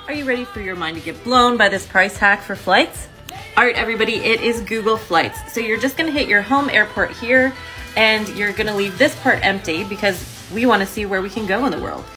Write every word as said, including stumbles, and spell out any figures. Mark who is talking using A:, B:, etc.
A: Are you ready for your mind to get blown by this price hack for flights? All right, everybody, it is Google Flights. So you're just gonna hit your home airport here, and you're gonna leave this part empty because we wanna see where we can go in the world.